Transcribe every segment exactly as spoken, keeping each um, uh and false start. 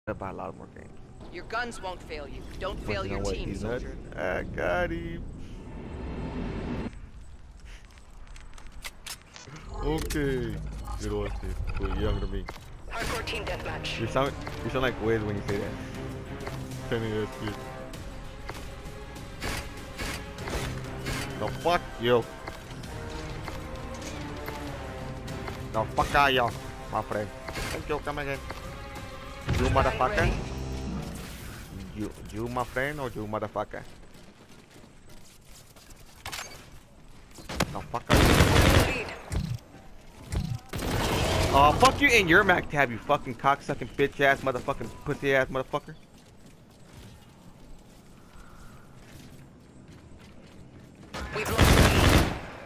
I buy a lot more games. Your guns won't fail you. Don't But fail you know your what? team, He's not. soldier. I got him. Okay. Good one, Steve. Cool. You're younger than me. Hardcore team deathmatch. You sound, you sound like Wiz when you say that. Kenny, that's good. No, fuck you. No, fuck are you, my friend. Thank you, come again. You motherfucker. You, you my friend or you motherfucker? No, fuck are you. Lead. Oh, fuck you and your Mac tab, you fucking cocksucking bitch ass motherfucking pussy ass motherfucker. We've lost the lead.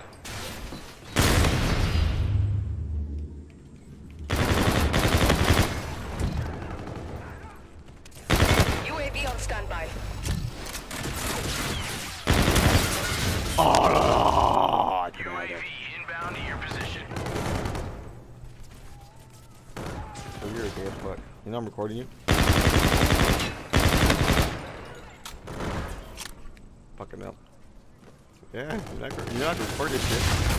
U A V on standby. Oh, U A V inbound to your position. so you're a gay as fuck. You know I'm recording you? Fucking up. Yeah, you're not, you're not record this shit.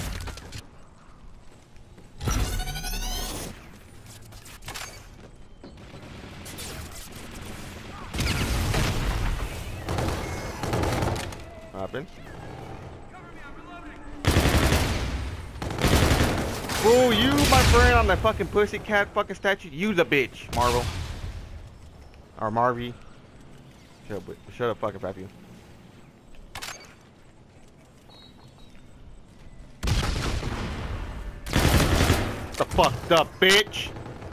What happened? Fool, you, my friend, on the fucking pussycat fucking statue. You the bitch, Marvel. Or Marvy. Shut up, shut up, fucking Pappy. The fucked up bitch.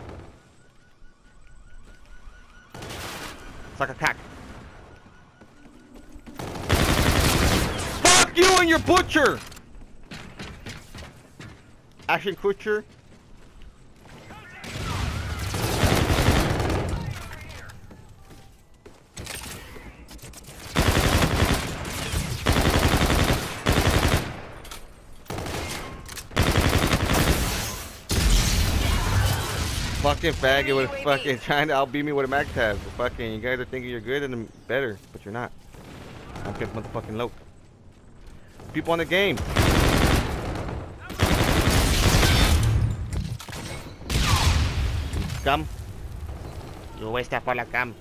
Suck a cock. Fuck you and your butcher. Ashton Kutcher. Fucking faggot was fucking trying to outbeat me with a mag tab. Fucking, you guys are thinking you're good and better, but you're not. I'm just motherfucking low. People on the game. Scum. You waste that for la cam.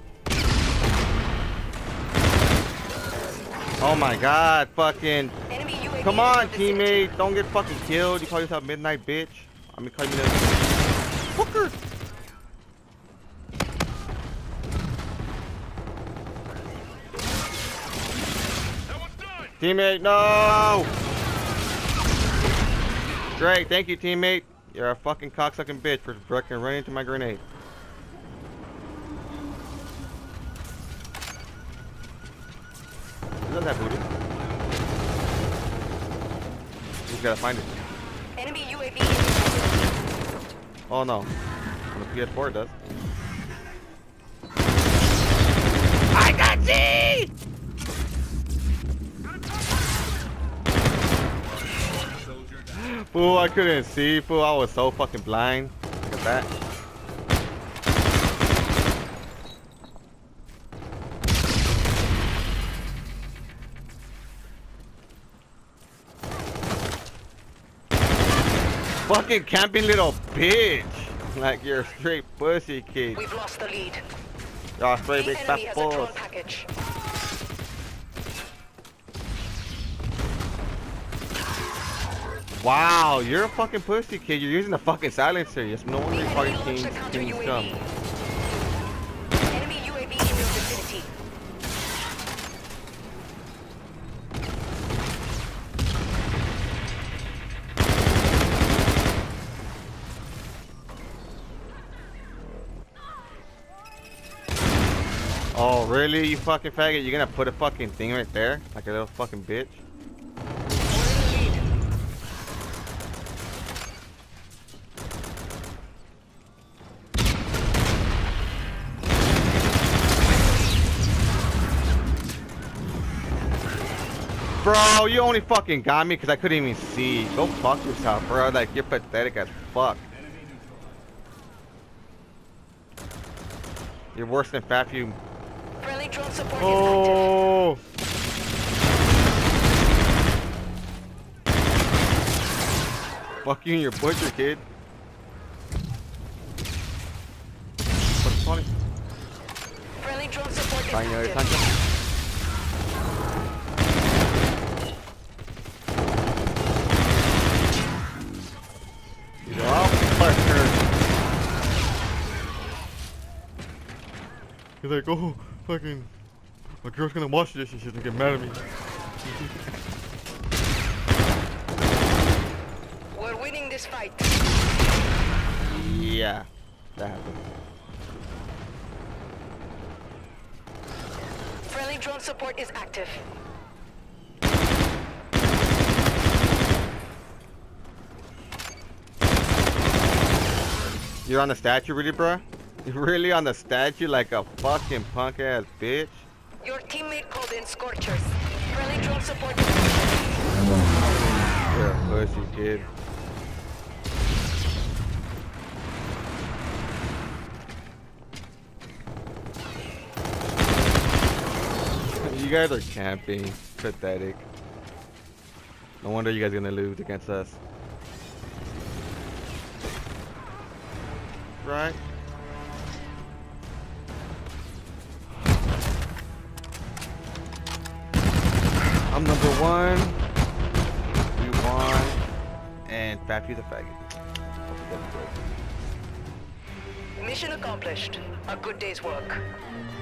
Oh my god, fucking. Enemy U A V Come in on, your vicinity. teammate. Don't get fucking killed. You call yourself Midnight Bitch. I mean, call me the fucker. Teammate, no! Great, thank you, teammate. You're a fucking cocksucking bitch for fucking running into my grenade. Who does that booty? Just gotta find it. Enemy U A V in your vicinity. Oh no. On the P S four it does. I can see! Fool, I couldn't see, fool. I was so fucking blind. Look at that. Fucking camping little bitch. Like you're a straight pussy kid. We've lost the lead. Y'all straight The big enemy fat has a drone puss. package. Wow, you're a fucking pussy kid. You're using the fucking silencer. Yes, no wonder The you call enemy your launched team a counter team U A scum. V. Enemy U A V in your vicinity. Oh, really, you fucking faggot? You're gonna put a fucking thing right there? Like a little fucking bitch? We're in the lead. Bro, you only fucking got me because I couldn't even see. Go fuck yourself, bro. Like, you're pathetic as fuck. You're worse than Fat Few. Friendly drone support Oh! Fuck you and your butcher, kid. What's funny? is active. Friendly drone support is Trying your active. attention. You're off, partner. He's like, oh, fucking, my girl's gonna watch this and she's gonna get mad at me. We're winning this fight. Yeah, that happened. Friendly drone support is active. You're on the statue, really, bro? You're really on the statue like a fucking punk ass bitch? Your teammate called in Scorchers. Friendly drone support is active. You're a pussy, kid. You guys are camping. Pathetic. No wonder you guys are gonna lose against us. Right? I'm number one. We won. And Fat Few's a faggot. Mission accomplished. A good day's work.